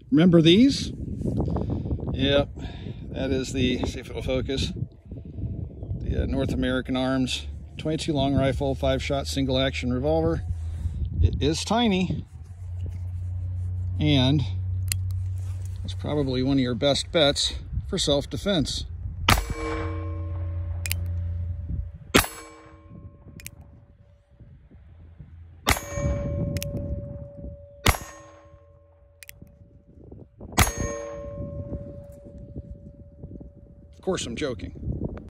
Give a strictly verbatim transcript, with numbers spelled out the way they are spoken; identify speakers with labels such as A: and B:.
A: Remember these? Yep, that is the, see if it'll focus, the uh, North American Arms twenty-two long rifle, five shot single action revolver. It is tiny, and it's probably one of your best bets for self-defense. Of course, I'm joking.